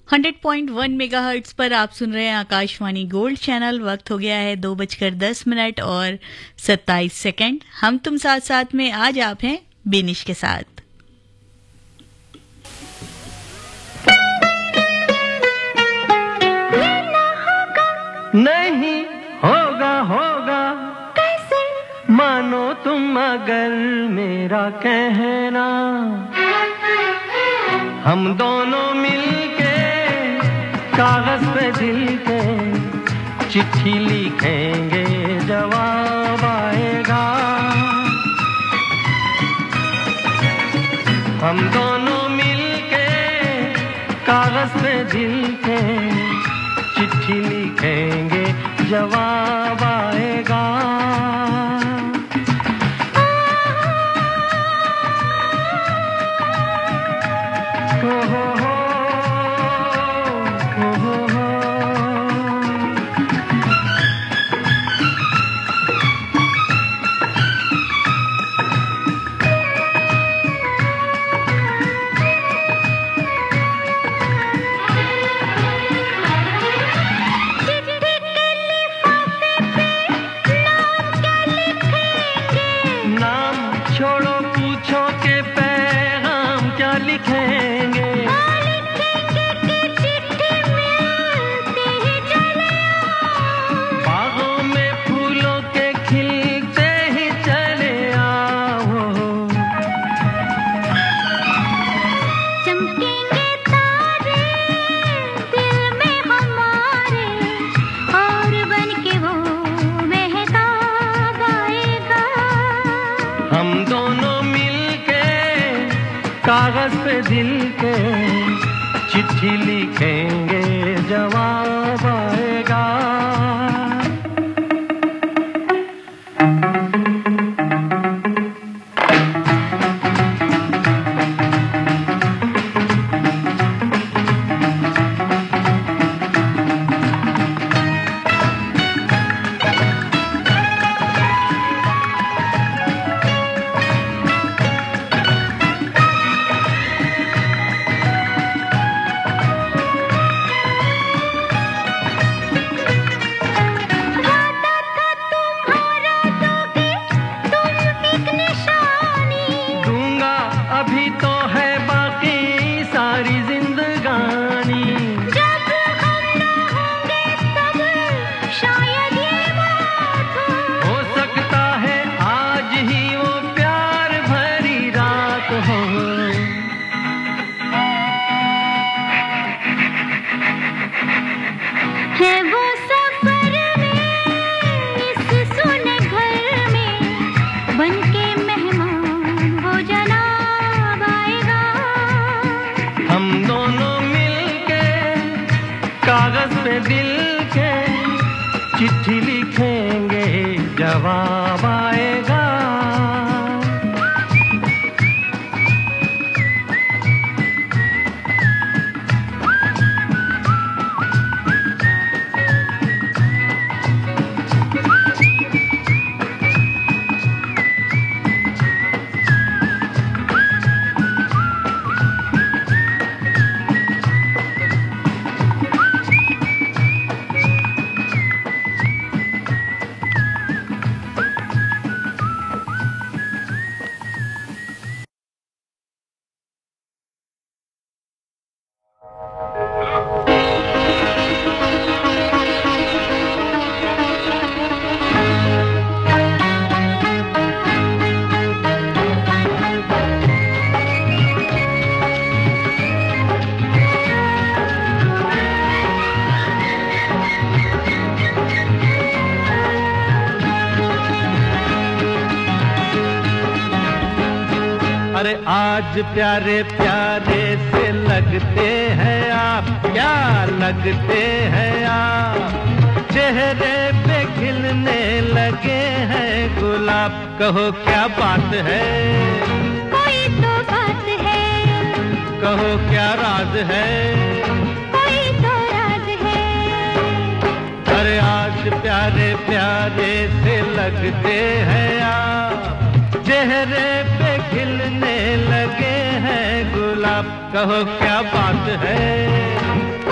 100.1 megahertz पर आप सुन रहे हैं आकाशवाणी गोल्ड चैनल। वक्त हो गया है 2:10 और 27 सेकंड। हम तुम साथ साथ में आज आप हैं बेनिश के साथ। नहीं होगा होगा कैसे मानो तुम अगर मेरा कहना, हम दोनों मिलके कागज पे दिल के चिट्ठी लिखेंगे, जवाब आएगा। हम दोनों मिलके कागज पे दिल के चिट्ठी लिखेंगे, जवाब आएगा। कागज पे दिल के चिट्ठी लिखेंगे, जवाब आएगा। कागज पे दिल के चिट्ठी लिखेंगे, जवाब आएगा। अरे आज प्यारे प्यारे से लगते हैं आप, क्या लगते हैं आप। चेहरे पे खिलने लगे हैं गुलाब, कहो क्या बात है। कोई तो बात है, कहो क्या राज है। कोई तो राज है। अरे आज प्यारे प्यारे से लगते हैं आप, चेहरे पे खिलने लगे हैं गुलाब, कहो क्या बात है।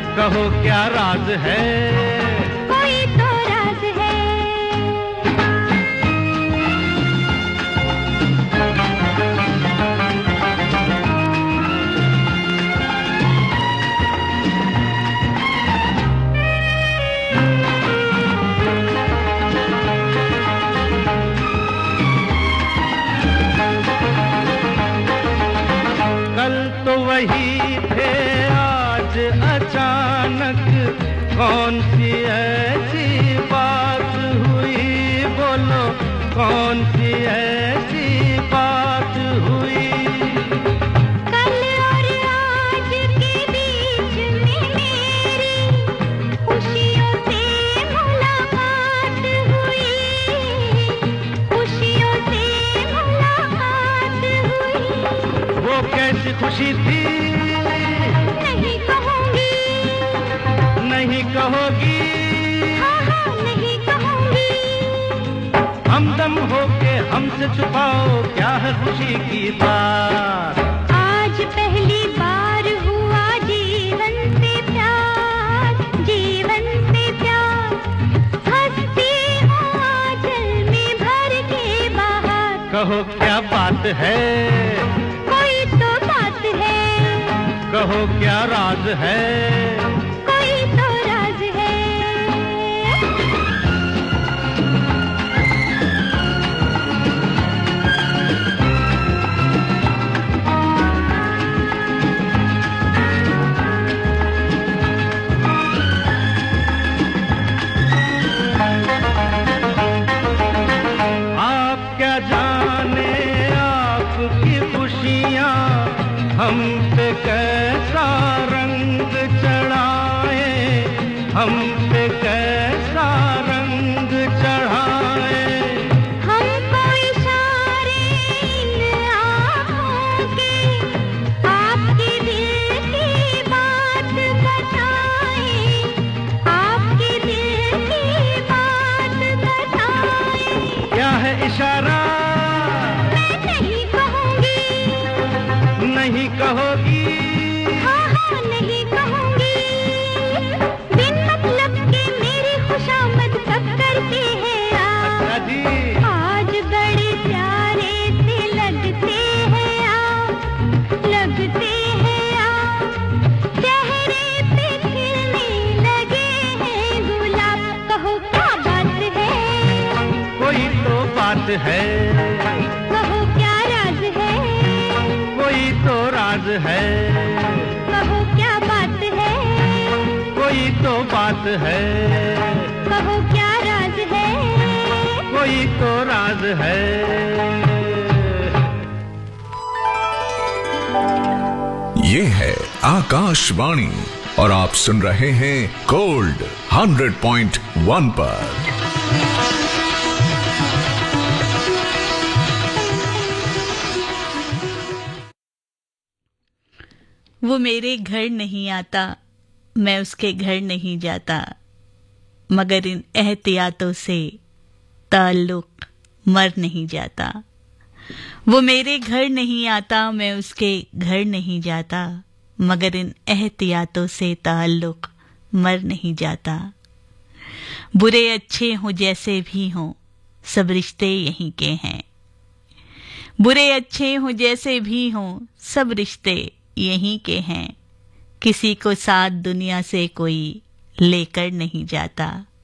कहो क्या राज है, कोई तो राज है। कल तो वही थे, आज अचानक कौन सी ऐसी बात हुई, बोलो कौन सी ऐसी बात हुई। कल और आज के बीच में मेरी खुशियों से मुलाकात हुई, खुशियों से मुलाकात हुई। वो कैसी खुशी थी, नहीं कहूँगी, नहीं कहोगी, हाँ हाँ नहीं कहूँगी। हमदम होके हमसे छुपाओ क्या है खुशी की बात। आज पहली बार हुआ जीवन से प्यार, जीवन से प्यार। हंसती हूँ आंचल में भर के बाहर। कहो क्या बात है, कोई तो बात है, कहो क्या राज है, कोई तो राज है। आप क्या जाने आपकी खुशियाँ हम पे कैसा रंग चढ़ाए, हम पे कैसा रंग चढ़ाए। हमको इशारे इन आँखों के आपके दिल की बात बताएं, आपके दिल की बात बताएं। क्या है इशारा, मैं नहीं कहूँगी, नहीं कहोगी, हाँ हाँ नहीं कहूँगी। बिन मतलब के मेरी खुशामद कब करते हैं आप। अच्छा जी। आज बड़े प्यारे से लगते हैं आप, लगते हैं आप। चेहरे पे खिलने लगे हैं गुलाब। कहो क्या बात है, कोई तो बात है, कहो क्या राज है, कोई तो राज है, कहो क्या बात है, कोई तो बात है, कहो क्या राज है। कोई तो राज है। ये है आकाशवाणी और आप सुन रहे हैं गोल्ड 100.1 पर। वो मेरे घर नहीं आता, मैं उसके घर नहीं जाता, मगर इन एहतियातों से ताल्लुक मर नहीं जाता। वो मेरे घर नहीं आता, मैं उसके घर नहीं जाता, मगर इन एहतियातों से ताल्लुक मर नहीं जाता। बुरे अच्छे हों जैसे भी हों, सब रिश्ते यहीं के हैं। बुरे अच्छे हों जैसे भी हों, सब रिश्ते यहीं के हैं। किसी को साथ दुनिया से कोई लेकर नहीं जाता।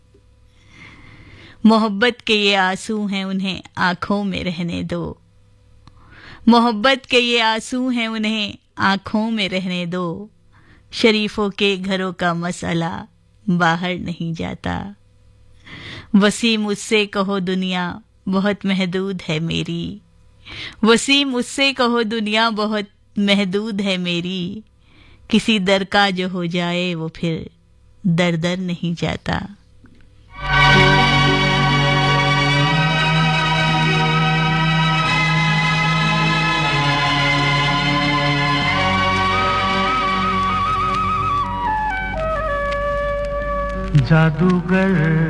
मोहब्बत के ये आंसू हैं, उन्हें आंखों में रहने दो। मोहब्बत के ये आंसू हैं, उन्हें आंखों में रहने दो। शरीफों के घरों का मसला बाहर नहीं जाता। वसीम मुझसे कहो दुनिया बहुत महदूद है मेरी। वसीम मुझसे कहो दुनिया बहुत महदूद है मेरी। किसी दर का जो हो जाए वो फिर दर दर नहीं जाता। जादूगर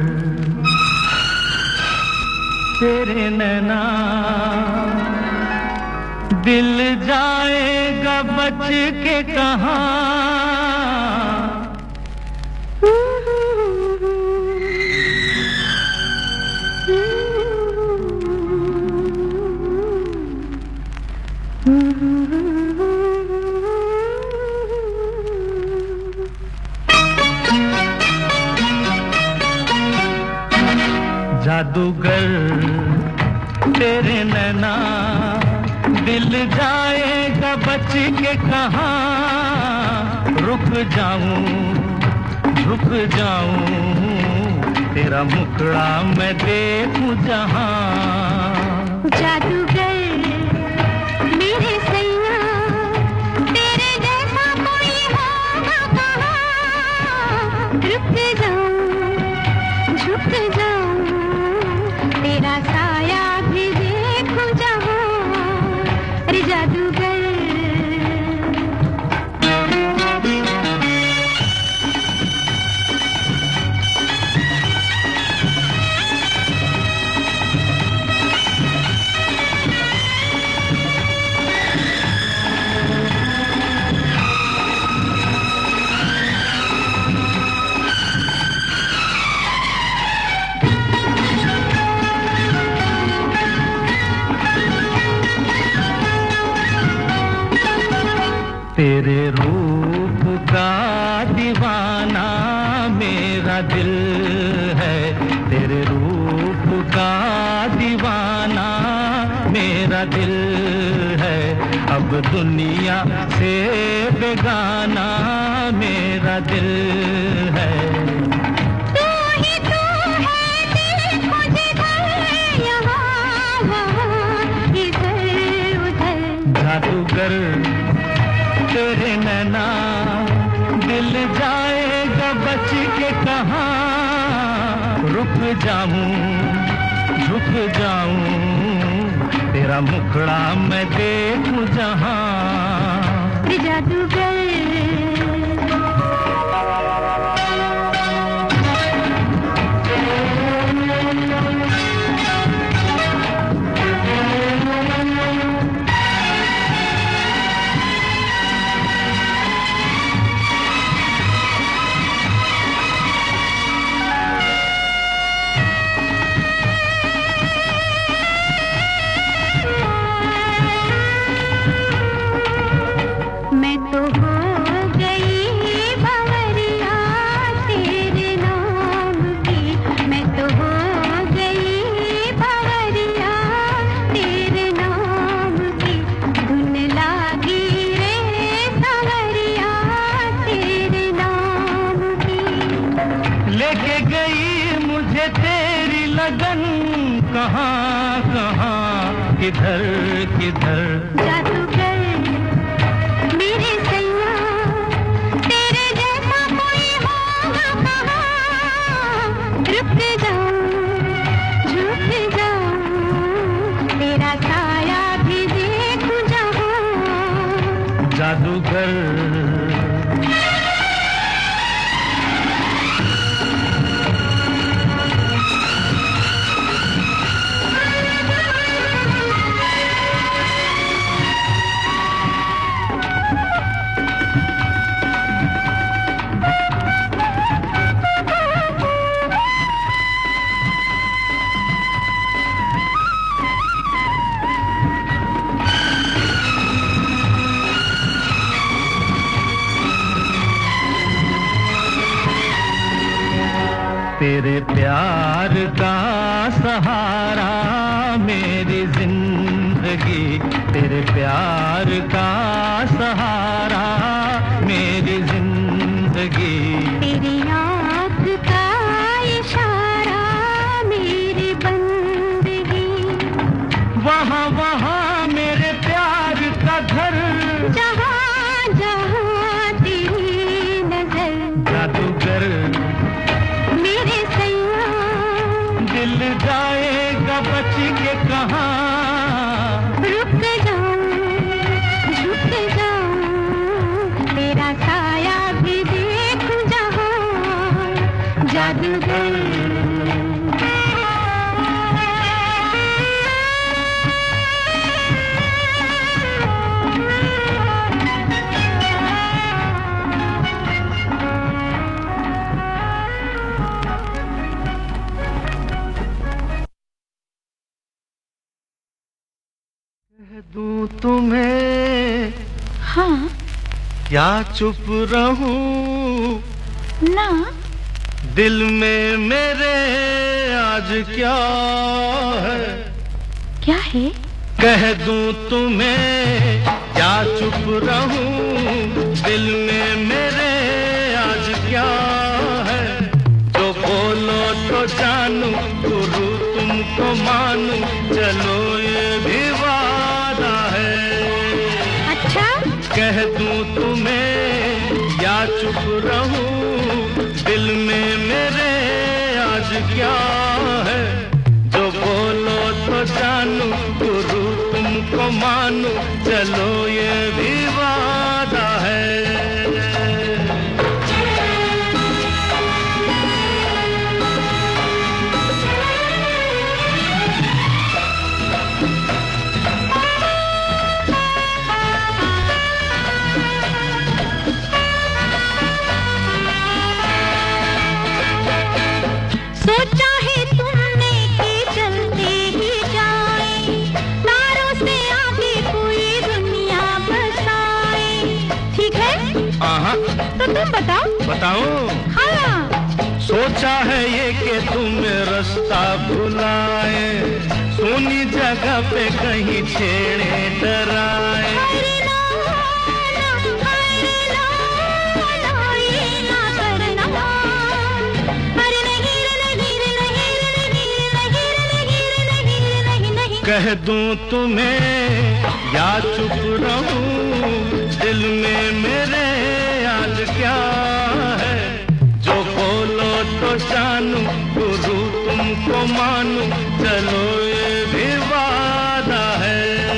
तेरे नैना दिल जाएगा बच के कहाँ। तेरे नैना दिल जाएगा बच के कहाँ रुक जाऊं झुक जाऊं तेरा मुखड़ा मैं देखूं जहां जादूगर मेरे सैया तेरे जैसा कोई होगा कहाँ रुक जाऊं झुक जाऊं तेरा साया भी देखूं जहां अरे जादूगर तेरे रूप का दीवाना मेरा दिल है तेरे रूप का दीवाना मेरा दिल है अब दुनिया से बेगाना मेरा दिल है तू ही तू है देखो जिधर यहाँ वहाँ इधर उधर जादूगर तेरे नैना दिल जाएगा बच के कहाँ रुक जाऊं झुक जाऊं तेरा मुखड़ा मैं देखूं जहां जादूगर मैं तो हो गई बावरिया तेरे नाम की मैं तो हो गई बावरिया तेरे नाम की धुन लागी रे सावरिया तेरे नाम की लेके गई मुझे तेरी लगन कहाँ कहाँ किधर किधर जादूगर मेरे सैया तेरे जैसा कोई होगा कहाँ रुक जाऊं झुक जाऊं तेरा साया भी देखूं जहां जादूगर तेरे प्यार का सहारा मेरी जिंदगी तेरे प्यार का सहारा मेरी जिंदगी तेरी आँख का इशारा मेरी बंदगी वहाँ वहाँ मेरे प्यार का घर जहाँ जहाँ तेरी नजर जादूगर मेरे सैया दिल जाएगा बच के कहाँ रुक जाऊं झुक जाऊं तेरा साया भी देखूं जहां जादूगर कह दूं तुम्हें हाँ क्या चुप रहूं ना दिल में मेरे आज क्या है? क्या है? कह दूं तुम्हें या चुप रहूं? दिल में मेरे आज क्या है? जो बोलो तो जानूं, गुरु तुमको मानूं, चलो ये भी वादा है। अच्छा? कह दूं तुम्हें या चुप रहूं? दिल में मेरे आज क्या है? जो बोलो तो जानूं, गुरु तुमको मानूं, चलो ये भी वादा है। सोचा है तुमने कि चलते ही जाए, तारों से आगे कोई दुनिया बसाए। ठीक है? तो तुम बताओ। बताऊं? हाँ। सोचा है ये कि तुम्हें रास्ता भुलाए, सोनी जगह पे कहीं छेड़े डराए। अरे ना, ये ना करना। अरे नहीं रे, नहीं रे, नहीं रे, नहीं रे, नहीं रे, नहीं रे, नहीं रे, नहीं। कह दूं तुम्हें या चुप रहूं? दिल में मेरे आज क्या है? जो बोलो तो जानूं, गुरु तुमको मानूं, चलो ये भी वादा है।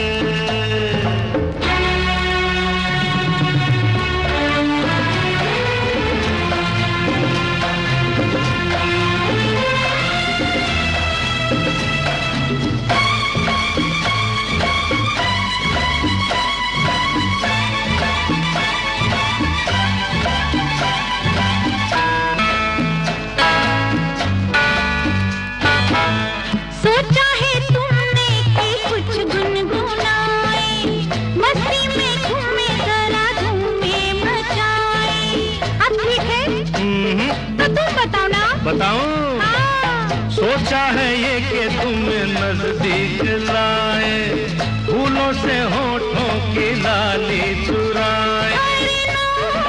सोचा है तुमने कि कुछ गुनगुनाए, मस्ती में घूमे जरा धूमे मचाए। अब ठीक है? तो तुम बताओ ना। बताऊं? हाँ। सोचा है ये कि तुम्हें नजदीक लाए, फूलों से होठों की लाली चुराए। अरे ना,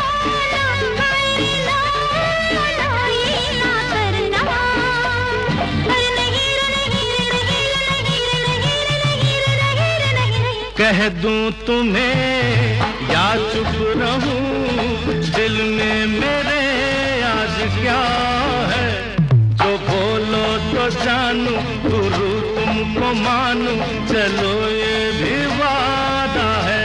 ये ना करना। अरे नहीं रे, नहीं रे, नहीं रे, नहीं रे, नहीं रे, नहीं रे, नहीं रे, नहीं रे। कह दूं तुम्हें या चुप रहूं? दिल में मेरे आज क्या है? जो बोलो तो जानूं, गुरु तुमको मानूं, चलो ये भी वादा है।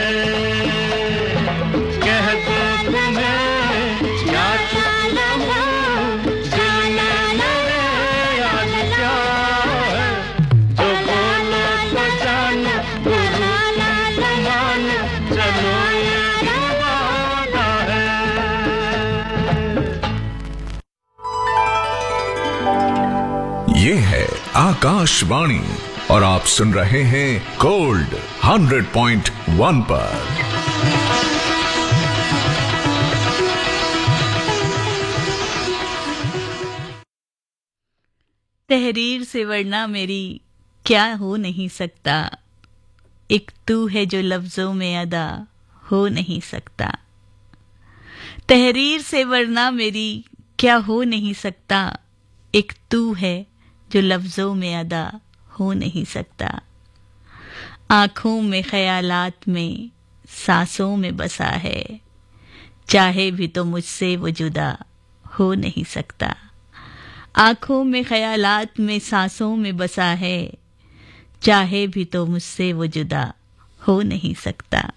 कह दूं तुम्हें या चुप रहूं? दिल में मेरे आज क्या है? जो बोलो तो जानूं, गुरु तुमको मानूं, चलो ये भी वादा है। ये है आकाशवाणी और आप सुन रहे हैं गोल्ड 100.1 पर। तहरीर से वरना मेरी क्या हो नहीं सकता, एक तू है जो लफ्जों में अदा हो नहीं सकता। तहरीर से वरना मेरी क्या हो नहीं सकता, एक तू है जो लफ्जों में अदा हो नहीं सकता। आंखों में ख्यालात में सांसों में बसा है, चाहे भी तो मुझसे वो जुदा हो नहीं सकता। आंखों में ख्यालात में सांसों में बसा है, चाहे भी तो मुझसे वो जुदा हो नहीं सकता।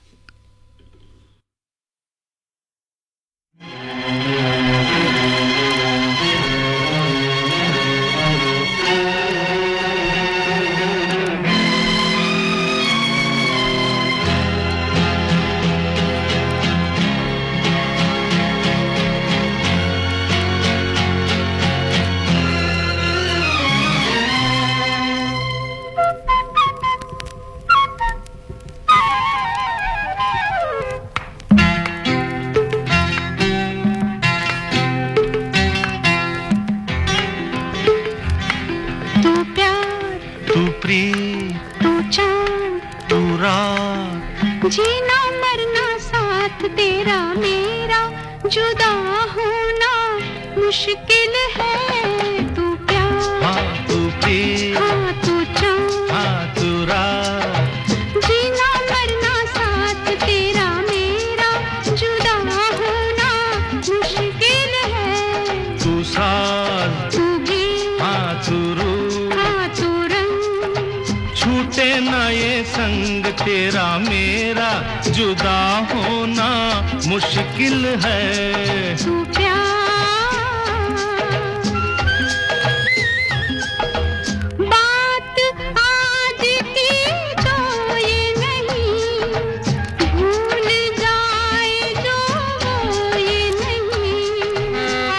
प्री, तू चांद, तू रात, जीना मरना साथ तेरा मेरा, जुदा होना मुश्किल है। तू प्यार, हाँ तू प्री, हाँ तू चांद, हाँ तू रात, जीना मरना साथ तेरा मेरा, जुदा होना मुश्किल है। तू साज, तू गीत, हाँ तू रूह, हाँ तू रंग, छूटे ना ये संग तेरा मेरा, जुदा होना मुश्किल है। तू प्यार। बात आज की तो ये नहीं, भूल जाए जो वो ये नहीं।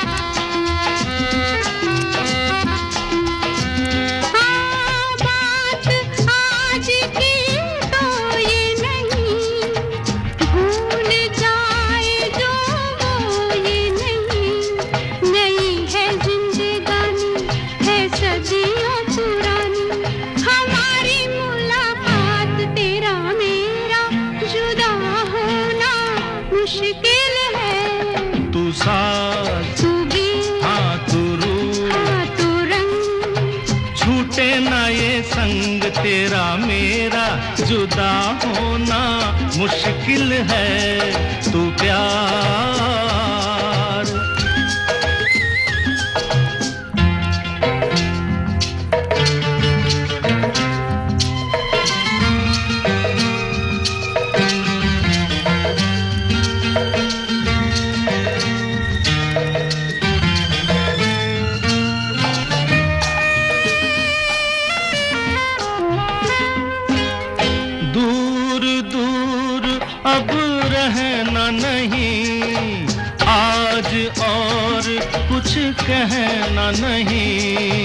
हाँ, बात आज की तो ये नहीं, भूल जाए जो वो ये नहीं। नई है जिंदगानी, है सदियों पुरानी, हमारी मुलाकात तेरा मेरा, जुदा होना मुश्किल है। तू साज, तू गीत, हाँ तू रूह, हाँ तू रंग, छूटे ना ये संग तेरा मेरा, जुदा होना मुश्किल है। तू प्यार। दूर दूर अब रहना नहीं, आज और कुछ कहना नहीं।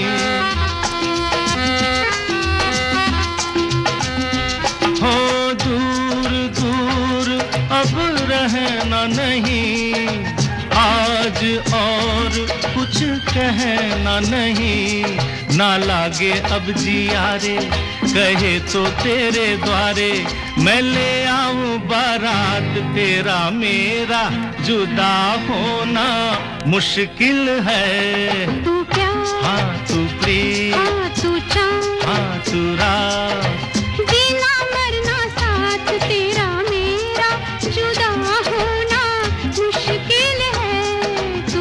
हो दूर दूर अब रहना नहीं, आज और कुछ कहना नहीं। ना लागे अब जिया रे, कहे तो तेरे द्वारे, मैं ले आऊं बारात तेरा मेरा, जुदा होना मुश्किल है। तू प्यार, हाँ तू प्री, हाँ तू चांद, हाँ तू रात, जीना मरना साथ तेरा मेरा, जुदा होना मुश्किल है। तू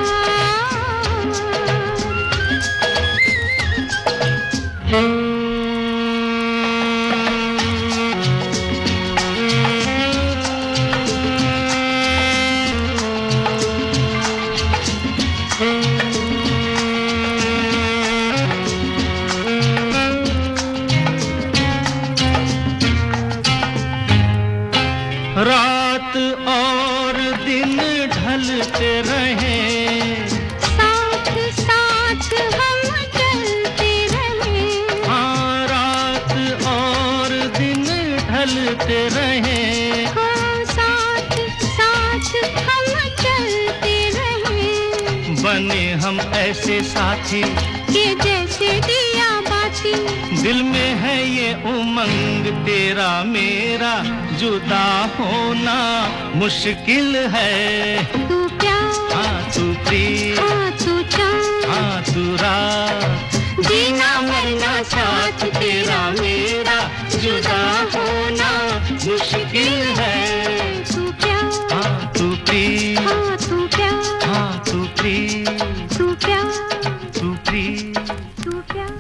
रात और दिन ढलते रहे, साथ साथ हम चलते रहे। हाँ रात और दिन ढलते रहे, हाँ साथ साथ हम चलते रहे। बने हम ऐसे साथी कि जैसे दिया बाती, दिल में है ये उमंग तेरा मेरा, जुदा होना मुश्किल है। तू प्यार, हाँ तू प्री, हाँ तू चांद, हाँ तू रात, जीना मरना साथ तेरा मेरा, जुदा होना मुश्किल है। तू प्यार, हाँ तू प्री, हाँ तू प्यार, हाँ तू प्री, तू प्यार, तू प्री। तू प्यार।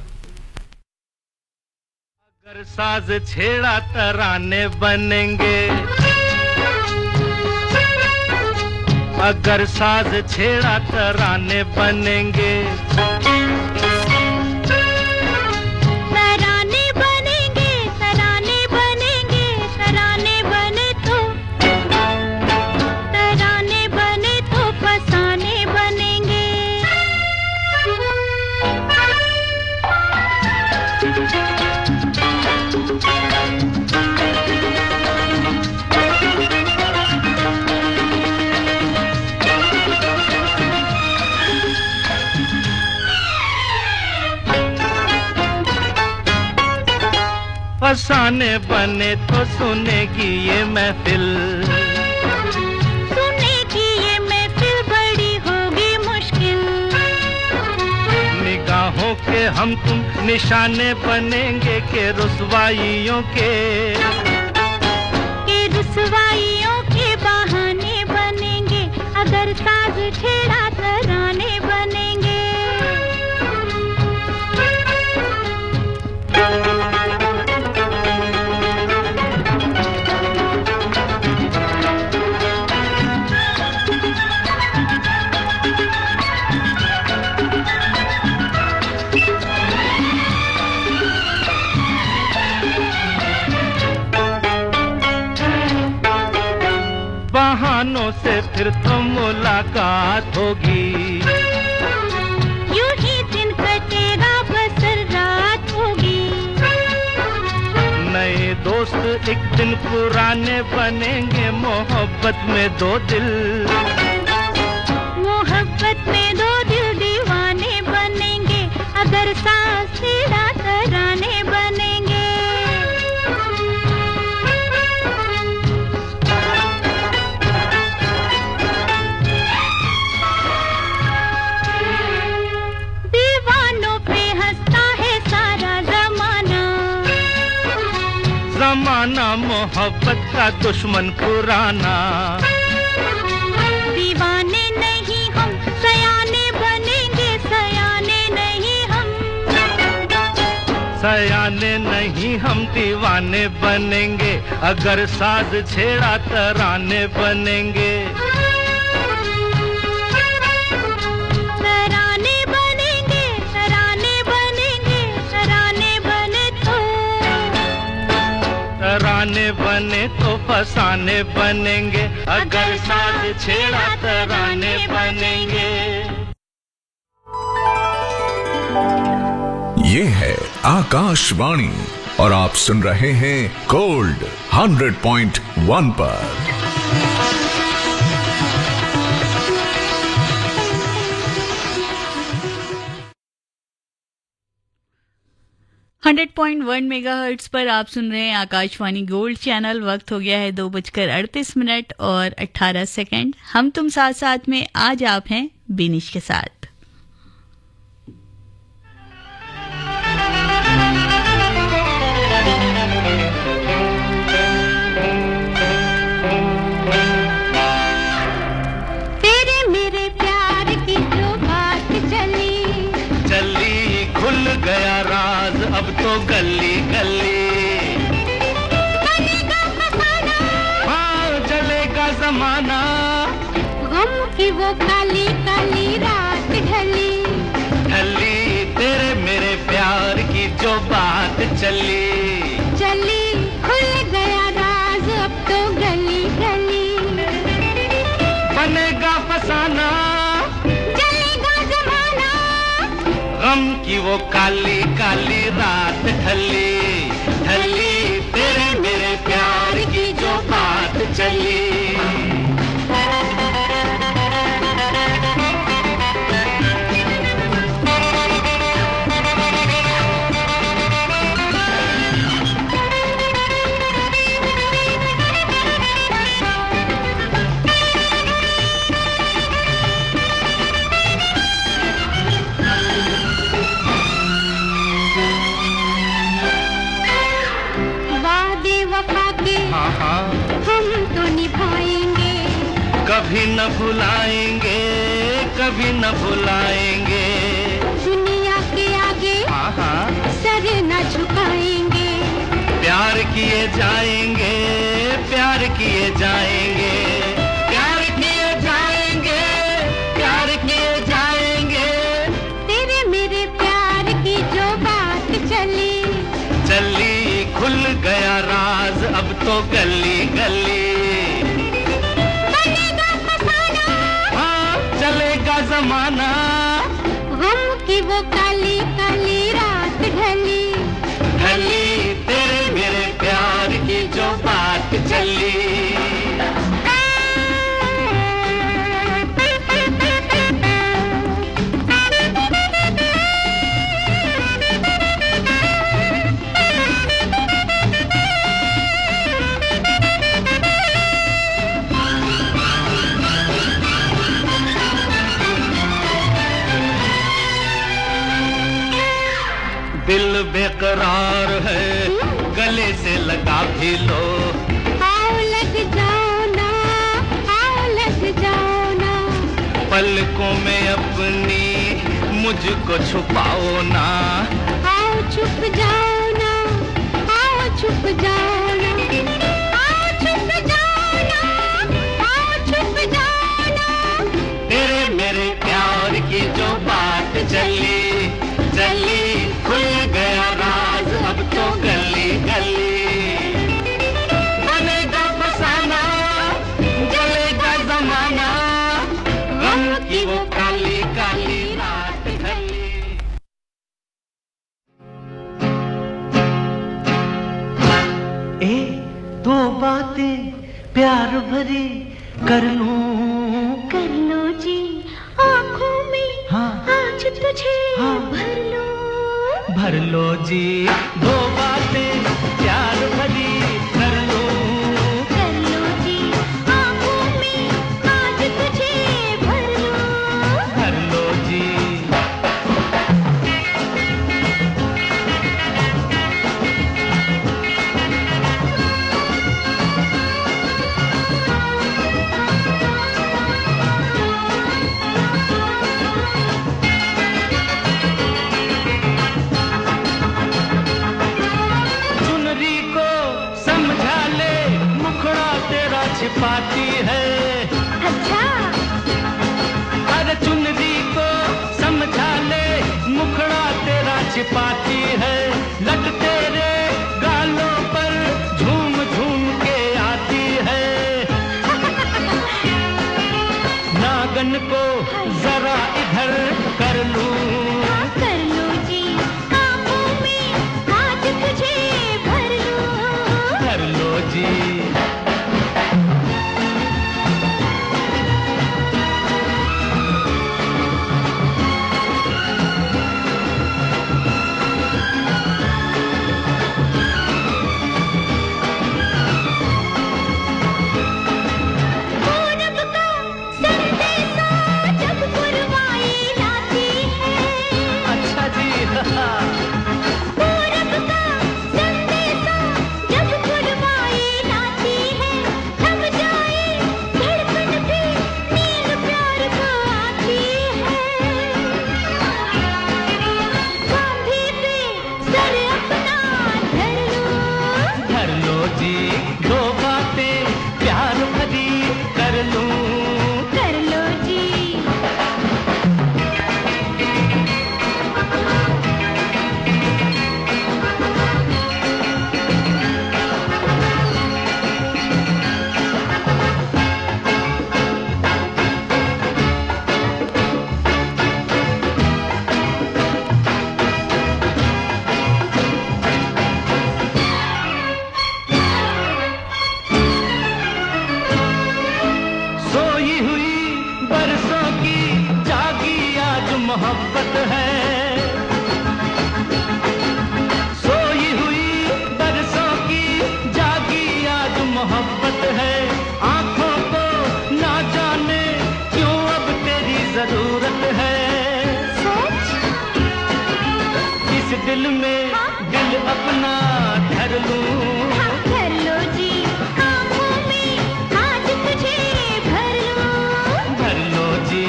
अगर साज छेड़ा तराने बनेंगे, अगर साज छेड़ा तराने बनेंगे, तराने बनेंगे, तराने बनेंगे, तराने बने तो, तराने बने तो फसाने बनेंगे। फसाने बने तो सुनेगी ये महफिल, सुनेगी ये महफिल बड़ी होगी मुश्किल। निगाहों के हम तुम निशाने बनेंगे के रुसवाइयों के रुसवाइयों के बहाने बनेंगे, अगर साज छेड़ा तराने बनेंगे। बहानों से फिर तो मुलाकात होगी, यूं ही दिन कटेगा बसर रात होगी। नए दोस्त एक दिन पुराने बनेंगे, मोहब्बत में दो दिल, मोहब्बत में दो दिल दीवाने बनेंगे, अगर सांस छेड़ा तराने बनेंगे। दीवानों पे हंसता है सारा जमाना, जमाना मोहब्बत का दुश्मन पुराना। दीवाने नहीं हम सयाने बनेंगे, सयाने नहीं हम, सयाने नहीं हम दीवाने बनेंगे, अगर साज छेड़ा तराने बनेंगे। तराने बनेंगे, तराने बनेंगे, तराने बने तो, तराने बने तो फसाने बनेंगे, अगर साज छेड़ा तराने बनेंगे। ये है आकाशवाणी और आप सुन रहे हैं गोल्ड 100.1 पर। हंड्रेड 100.1 मेगाहर्ट्ज पर आप सुन रहे हैं आकाशवाणी गोल्ड चैनल। वक्त हो गया है 2:38 और 18 सेकंड। हम तुम साथ साथ में आज आप हैं बिनिश के साथ। तेरे मेरे प्यार की जो बात चली, चली खुल गया राज अब तो गली गली, बनेगा फसाना, हाँ चलेगा जमाना। गम की वो काली काली रात ढली, ढली तेरे मेरे प्यार की जो बात चली, चली खुल गया राज अब तो गली गली, बनेगा फसाना, चलेगा जमाना। गम की वो काली काली रात ढली, ढली तेरे मेरे प्यार की जो बात चली। वादे वफा के हाँ हाँ हम तो निभाएंगे, कभी न भुलाएंगे, कभी न भुलाएंगे। दुनिया के आगे हाँ हाँ सर न झुकाएंगे, प्यार किए जाएंगे, प्यार किए जाएंगे, प्यार किए जाएंगे, प्यार किए जाएंगे। तेरे मेरे प्यार की जो बात चली, चली खुल गया राज अब तो गली गली, बनेगा फसाना, हाँ चलेगा जमाना। गम की वो काली काली रात ढली, ढली तेरे मेरे प्यार की जो बात चली। है, गले से लगा भी लो। आओ लग जाओ ना, आओ लग जाओ ना, पलकों में अपनी मुझको छुपाओ ना। आओ छुप जाओ ना, आओ छुप जाओ ना, आओ छुप जाओ ना, आओ छुप जाओ ना। तेरे मेरे प्यार की जो बात चली चली, खुल गया राज अब तो गली गली। बनेगा फसाना, जलेगा जमाना, गम की वो काली काली रात ढली। दो बातें प्यार भरी कर लो जी आँखों में, हाँ। आज तुझे हाँ। भर लो जी, दो बातें प्यार भरी कर लो जी आँखों में, आज तुझे भर लो जी। चुनरी को समझा ले, मुखड़ा तेरा छिपाती है। अच्छा अरे चुनरी को समझा ले, मुखड़ा तेरा छिपाती है। लट तेरे गालों पर झूम झूम के आती है। नागन को जरा इधर कर लूं, कर लो जी आँखों में, आज तुझे भर कर लो जी। पूरब का संदेशा जब पुरवाई लाती है। अच्छा जी। पूरब का संदेशा जब पुरवाई लाती है, थम जाए धड़कन भी, नींद प्यार को आती है। सांभी पे सर अपना धर लो जी, दो बातें प्यार भरी कर लूं। कर लो जी। सोई हुई बरसों की जागी आज मोहब्बत है। सोई हुई बरसों की जागी आज मोहब्बत है। आंखों को ना जाने क्यों अब तेरी जरूरत है। इस दिल में दिल अपना धर लूं, कर लो जी आँखों में, आज तुझे भर लो जी।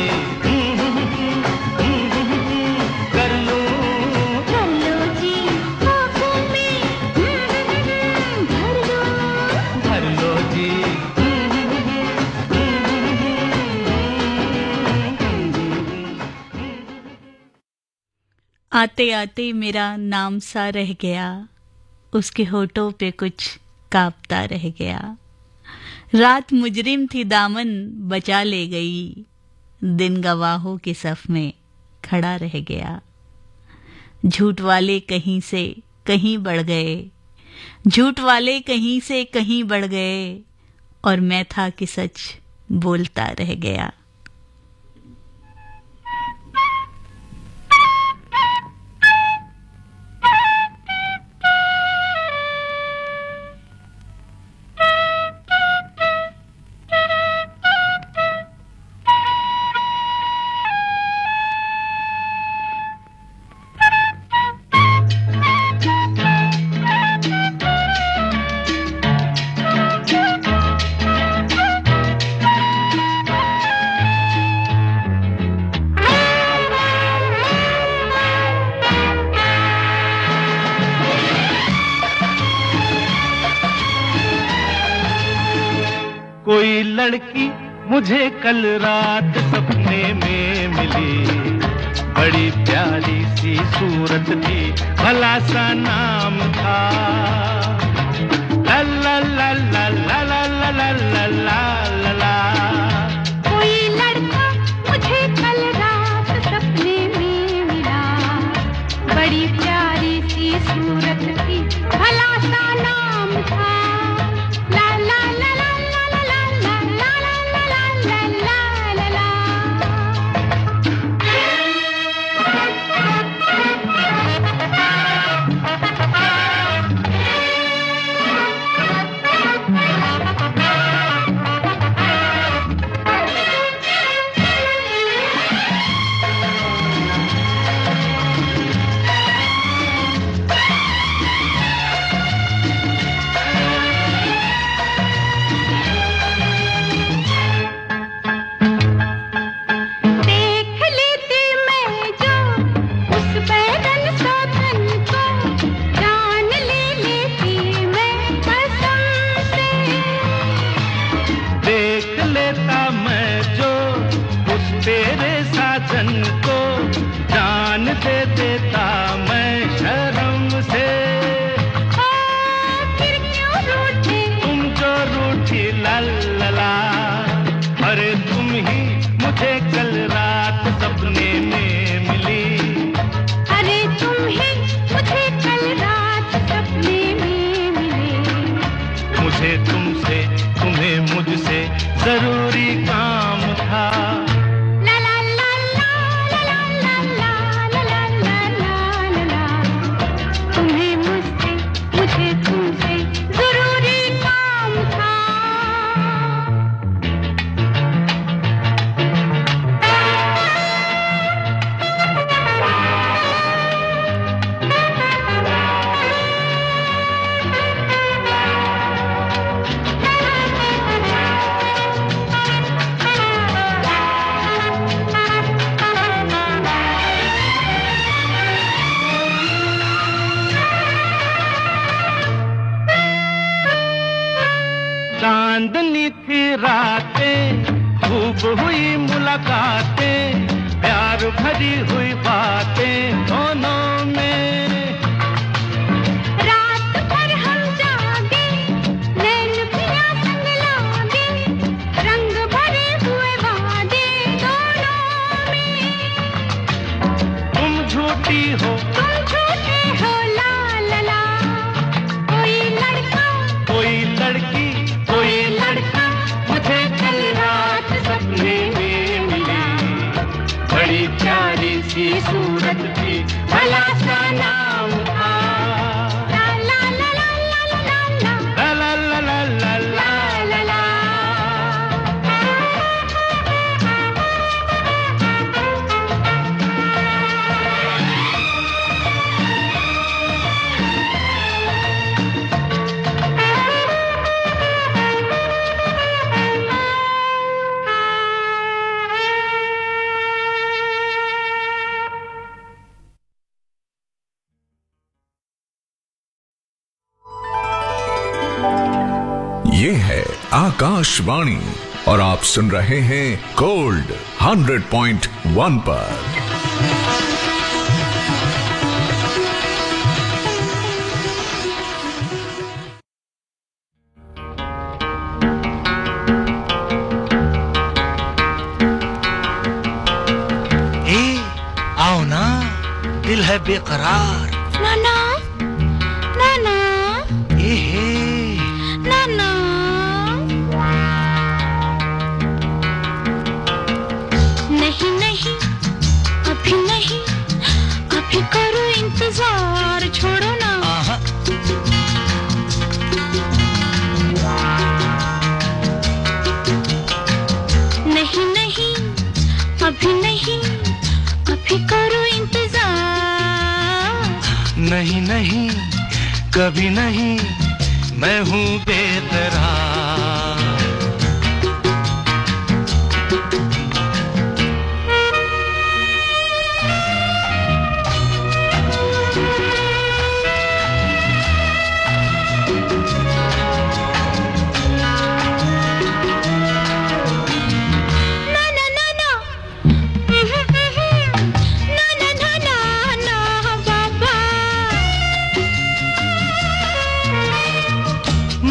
कर लूं, कर लो जी आँखों में, भर लो जी। आते आते मेरा नाम सा रह गया, उसके होठों पे कुछ कांपता रह गया। रात मुजरिम थी दामन बचा ले गई, दिन गवाहों के सफ में खड़ा रह गया। झूठ वाले कहीं से कहीं बढ़ गए, झूठ वाले कहीं से कहीं बढ़ गए, और मैं था कि सच बोलता रह गया। कोई लड़की मुझे कल रात सपने में मिली, बड़ी प्यारी सी सूरत थी, भला सा नाम था, ला ला ला ला ला ला ला ला ला ला। कोई लड़का मुझे कल रात सपने में मिला, बड़ी प्यारी सी सूरत थी, भला सा नाम था, ला ला ला ला ला ला ला ला ला ला ला ला। तेरे साजन को जान दे देता मैं शर्म से। फिर क्यों रूठे तुम जो रूठी ला ला ला, अरे तुम ही मुझे कल रात सपने में मिली, अरे तुम ही मुझे कल रात सपने में मिले। मुझे तुमसे तुम्हें मुझसे जरूरी काम था, चांदनी थी रातें, खूब हुई मुलाकातें, प्यार भरी हुई बातें दोनों में। रात भर हम जागे, नैन पिया संग लागे, रंग भरे हुए वादे दोनों में। तुम झूठी हो तुम झूठे हो ला ला ला, कोई लड़का कोई लड़की कोई लड़का मुझे कल रात सपने में मिली, बड़ी प्यारी सी सूरत थी, भला सा नाम था, ला ला ला ला ला ला ला ला ला ला ला ला ला ला। ये है आकाशवाणी और आप सुन रहे हैं गोल्ड 100.1 पर। आओ ना, दिल है बेकरार। नाना नाना नाना, नहीं नहीं अभी नहीं, अभी करो इंतजार, छोड़ो ना। नहीं नहीं अभी नहीं, अभी करो इंतजार। नहीं नहीं कभी नहीं, मैं हूँ बेकरार।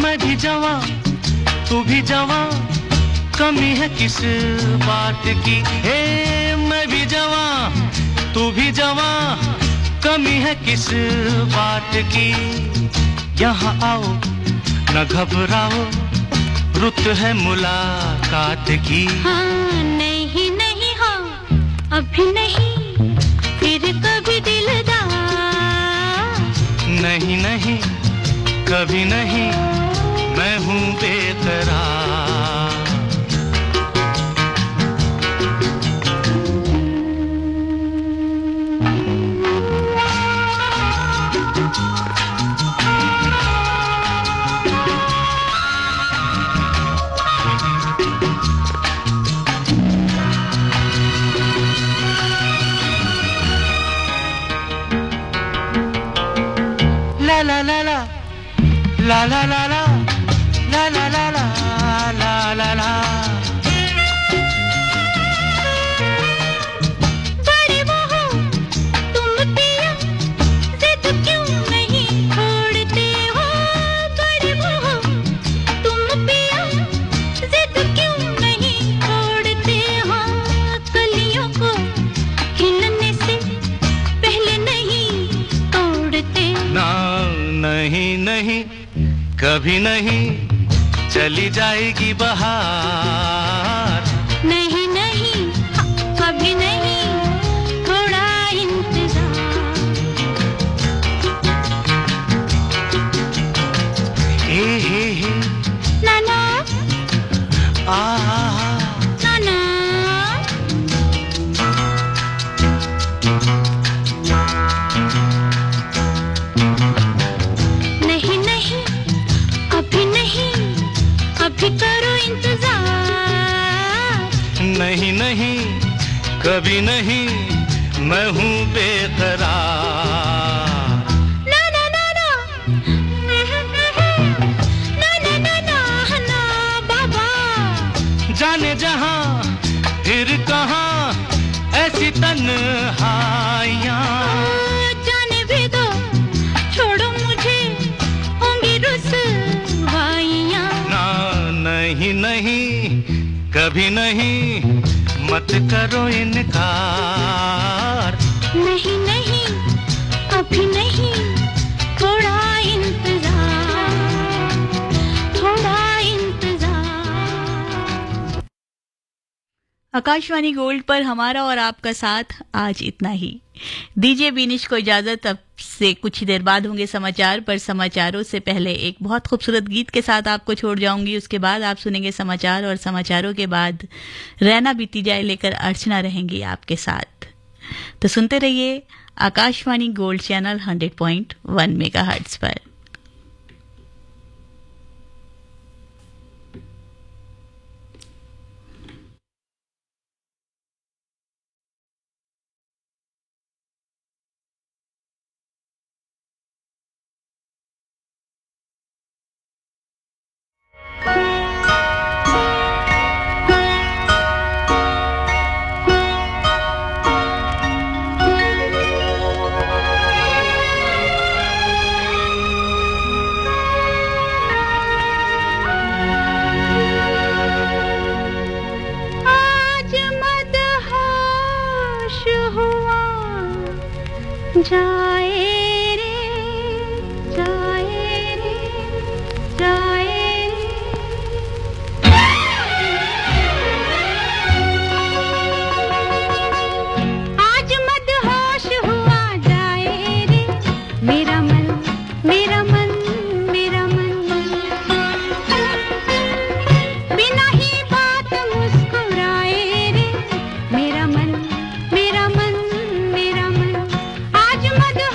मैं भी जवां तू भी जवां, कमी है किस बात की। हे मैं भी जवां तू भी जवां, कमी है किस बात की। यहाँ आओ न घबराओ, रुत है मुलाकात की। हाँ नहीं नहीं हाँ अभी नहीं, फिर कभी दिलदार। नहीं नहीं कभी नहीं, मैं हूँ बेकरार। La la la la la la la la la la la la la la। बड़े वो हो तुम पिया, जिद क्यों नहीं छोड़ते हो। बड़े वो हो तुम पिया, जिद क्यों नहीं छोड़ते हो। कलियों को खिलने से पहले नहीं तोड़ते। ना नहीं नहीं कभी नहीं, चली जाएगी बहार। नहीं नहीं कभी नहीं, थोड़ा इंतजार। हे ना ना आ ना ना। नहीं नहीं अभी नहीं, अभी करो इंतजार। नहीं नहीं कभी नहीं, मैं हूँ बेकरार। ना ना ना ना ना ना ना ना ना बाबा। जाने जहां फिर कहां ऐसी तन्हाइयां। जाने भी दो, छोड़ो मुझे, होंगी रुसवाइयां। ना नहीं नहीं कभी नहीं, मत करो इनकार। नहीं नहीं अभी नहीं, थोड़ा इंतजार, थोड़ा इंतजार। आकाशवाणी गोल्ड पर हमारा और आपका साथ आज इतना ही। दीजिए बीनिश को इजाजत। अब से कुछ ही देर बाद होंगे समाचार, पर समाचारों से पहले एक बहुत खूबसूरत गीत के साथ आपको छोड़ जाऊंगी। उसके बाद आप सुनेंगे समाचार, और समाचारों के बाद रहना बीती जाए लेकर अर्चना रहेंगी आपके साथ। तो सुनते रहिए आकाशवाणी गोल्ड चैनल 100.1 मेगाहर्ट्ज पर। जाए रे जाए रे जाए रे। आज मदहोश हुआ जाए रे मेरा मन मेरा मन मेरा मन। बिना ही बात मुस्कुराए रे मेरा मन मेरा मन मेरा मन। आज मद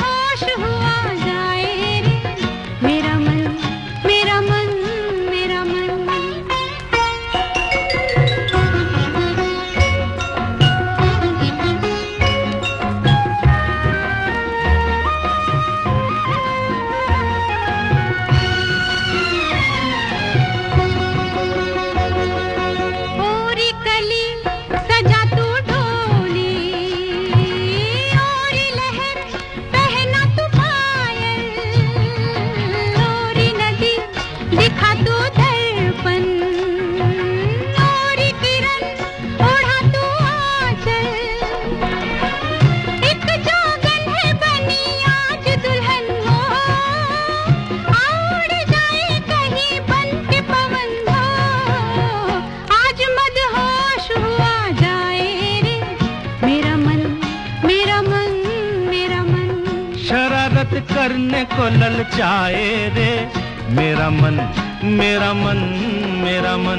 करने को ललचाए रे मेरा मन, मेरा मन, मेरा मन।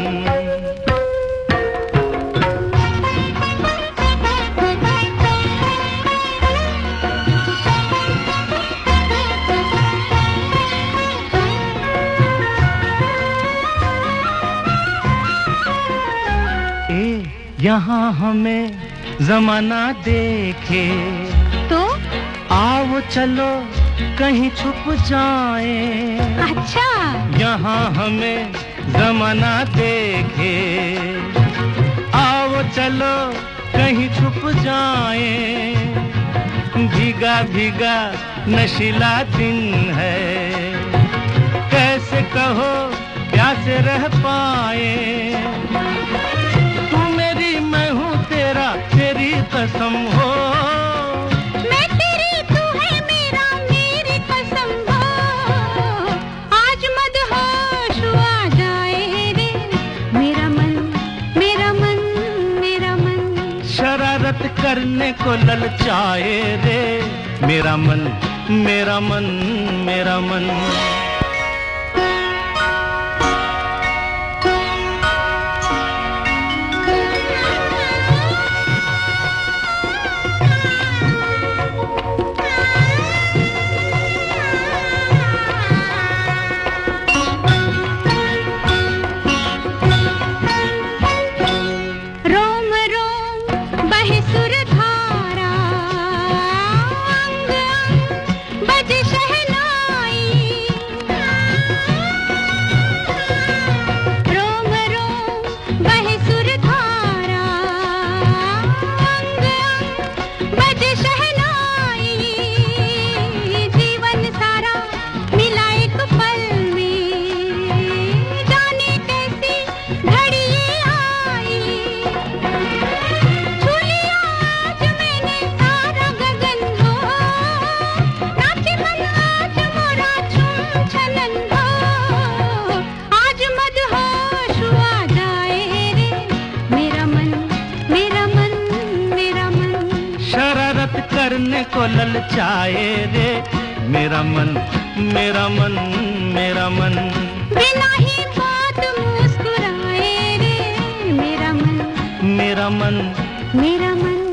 यहाँ हमें जमाना देखे तो आओ चलो कहीं छुप जाए। अच्छा, यहाँ हमें जमाना देखे आओ चलो कहीं छुप जाए। भीगा भीगा नशीला दिन है, कैसे कहो प्यासे रह पाए। तेरी कसम हो, मैं तेरी तू है मेरा, मेरी कसम हो। आज मदहोश आ जाए रे मेरा मन, मेरा मन, मेरा मन। शरारत करने को ललचाए रे मेरा मन, मेरा मन, मेरा मन। करने को ललचाए रे मेरा मन, मेरा मन, मेरा मन। बिना ही बात मुस्कुराए रे मेरा मन, मेरा मन, मेरा मन।